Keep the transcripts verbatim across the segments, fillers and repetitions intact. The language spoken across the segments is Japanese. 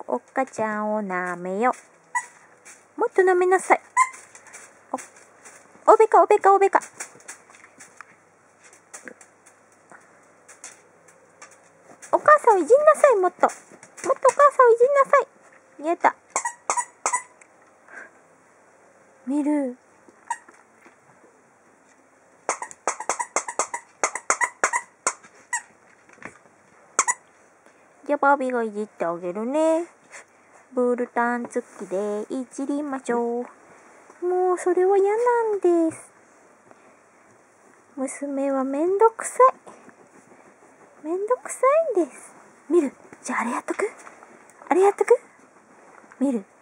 おっかちゃんを舐めよ。もっと舐めなさい。お、おべかおべかおべか。お母さんをいじんなさい、もっと。もっとお母さんをいじんなさい。やだ。見る。じゃあバービーがいじってあげるね。ブルタン付きでいじりましょう。もうそれは嫌なんです。娘はめんどくさい。めんどくさいんです。見る。じゃああれやっとく？あれやっとく？見る。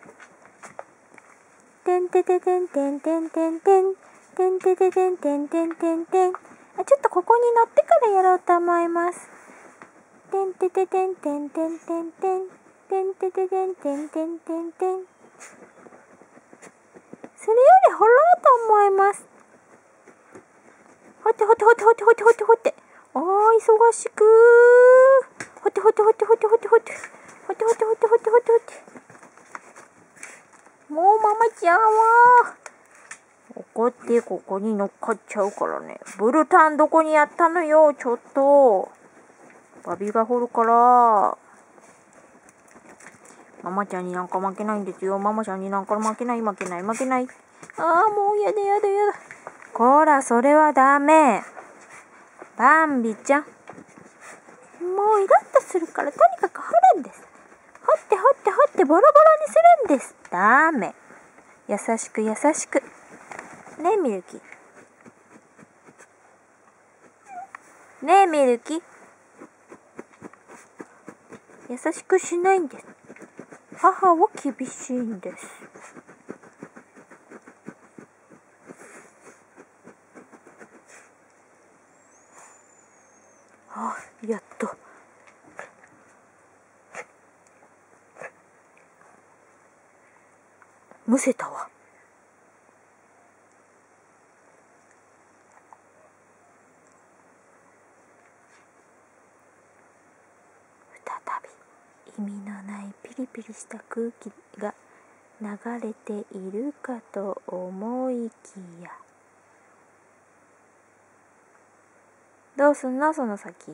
てんてててんてんてんてんてん。てんてててんてんてんてんてん。あ、ちょっとここに乗ってからやろうと思います。てんてててんてんてんてんてん。てんてててんてんてんてんてん。それより掘ろうと思います。掘って掘って掘って掘って掘って掘って掘って。あー、忙しくー。掘って掘って掘って掘って掘って掘って。掘って掘って掘って掘って掘って掘って。もうママちゃんは怒ってここに乗っかっちゃうからね。ブルタンどこにやったのよ、ちょっと。バビが掘るから。ママちゃんになんか負けないんですよ。ママちゃんになんか負けない負けない負けない。ああ、もうやだやだやだ。こら、それはダメ。バンビちゃん。もうイラッとするからとにかく掘るんです。掘って掘って掘ってボロボロにするんです。ダメ。優しく優しく。ねえミルキー。ねえミルキー。優しくしないんです。母は厳しいんです。あ、やっと。むせたわ。再び意味のないピリピリした空気が流れているかと思いきや。どうすんのその先。ん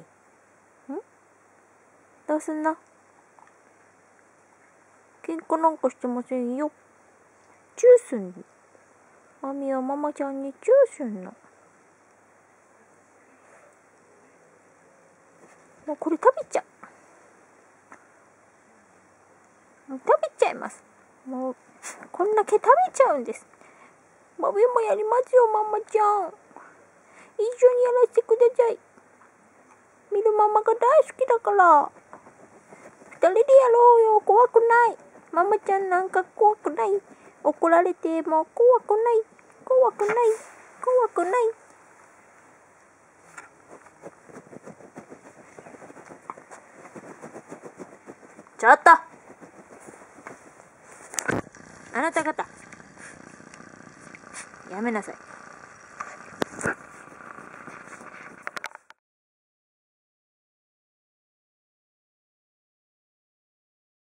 どうすんの？喧嘩なんかしてませんよ。チューすんの。マミはママちゃんにチューすんの。もうこれ食べちゃう。もう食べちゃいます。もうこんだけ食べちゃうんです。マミもやりますよ、ママちゃん。一緒にやらせてください。見るママが大好きだから。二人でやろうよ。怖くない。ママちゃんなんか怖くない。怒られても怖くない。怖くない。怖くない。ちょっとあなた方、やめなさい。